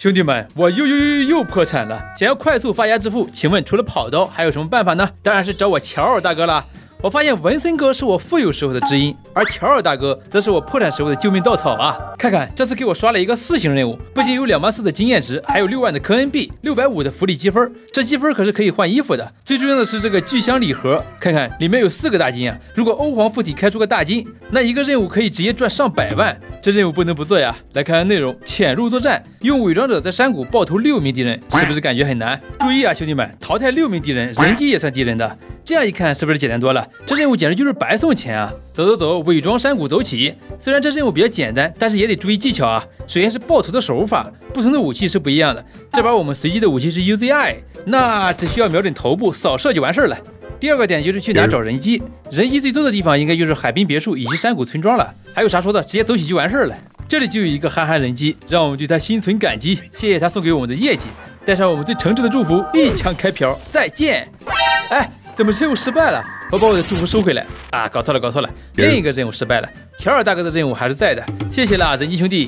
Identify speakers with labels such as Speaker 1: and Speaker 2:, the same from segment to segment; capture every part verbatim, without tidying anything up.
Speaker 1: 兄弟们，我又又又又破产了！想要快速发家致富，请问除了跑刀还有什么办法呢？当然是找我乔尔大哥啦！我发现文森哥是我富有时候的知音，而乔尔大哥则是我破产时候的救命稻草啊！看看这次给我刷了一个四星任务，不仅有两万四的经验值，还有六万的科恩币，六百五的福利积分，这积分可是可以换衣服的。最重要的是这个巨箱礼盒，看看里面有四个大金啊！如果欧皇附体开出个大金，那一个任务可以直接赚上百万，这任务不能不做呀！来看看内容：潜入作战，用伪装者在山谷爆头六名敌人，是不是感觉很难？注意啊，兄弟们，淘汰六名敌人，人机也算敌人的。这样一看，是不是简单多了？这任务简直就是白送钱啊！走走走，伪装山谷走起。虽然这任务比较简单，但是也得注意技巧啊。首先是爆头的手法，不同的武器是不一样的。这把我们随机的武器是 U Z I， 那只需要瞄准头部扫射就完事儿了。第二个点就是去哪找人机，人机最多的地方应该就是海滨别墅以及山谷村庄了。还有啥说的，直接走起就完事儿了。这里就有一个憨憨人机，让我们对他心存感激，谢谢他送给我们的业绩，带上我们最诚挚的祝福，一枪开瓢，再见。哎。怎么任务失败了？我把我的祝福收回来啊！搞错了，搞错了，另一个任务失败了。乔尔大哥的任务还是在的，谢谢啦，人机兄弟。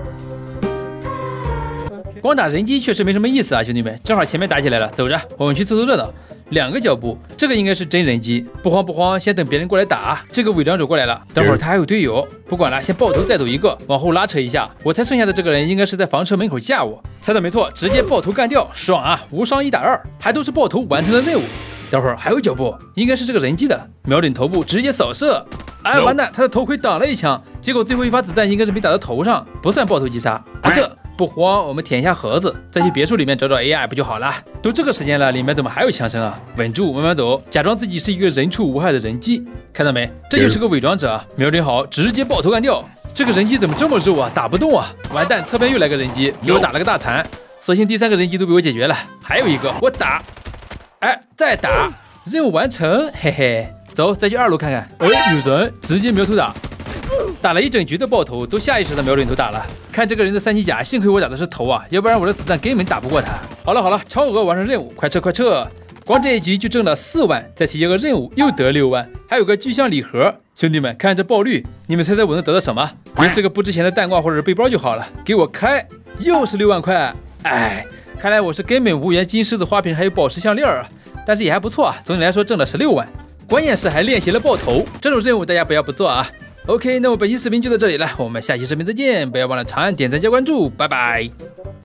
Speaker 1: 光打人机确实没什么意思啊，兄弟们，正好前面打起来了，走着，我们去凑凑热闹。两个脚步，这个应该是真人机，不慌不慌，先等别人过来打。这个伪装者过来了，等会儿他还有队友，不管了，先爆头再走一个，往后拉扯一下。我猜剩下的这个人应该是在房车门口架我，猜的没错，直接爆头干掉，爽啊！无伤一打二，还都是爆头完成的任务。等会儿还有脚步，应该是这个人机的，瞄准头部直接扫射。哎，完蛋，他的头盔挡了一枪，结果最后一发子弹应该是没打到头上，不算爆头击杀。啊，这不慌，我们舔一下盒子，再去别墅里面找找 A I 不就好了？都这个时间了，里面怎么还有枪声啊？稳住，慢慢走，假装自己是一个人畜无害的人机。看到没？这就是个伪装者，瞄准好，直接爆头干掉。这个人机怎么这么肉啊？打不动啊！完蛋，侧边又来个人机，给我打了个大残。所幸第三个人机都被我解决了，还有一个我打。哎，再打，任务完成，嘿嘿，走，再去二楼看看。哎，有人，直接瞄头打，打了一整局的爆头，都下意识的瞄准头打了。看这个人的三级甲，幸亏我打的是头啊，要不然我的子弹根本打不过他。好了好了，超额完成任务，快撤快撤！光这一局就挣了四万，再提交个任务又得六万，还有个巨象礼盒。兄弟们，看这爆率，你们猜猜我能得到什么？没是个不值钱的弹挂或者背包就好了。给我开，又是六万块，哎。看来我是根本无缘金狮子花瓶还有宝石项链啊，但是也还不错啊，总体来说挣了十六万，关键是还练习了爆头，这种任务大家不要不做啊。OK， 那么本期视频就到这里了，我们下期视频再见，不要忘了长按点赞加关注，拜拜。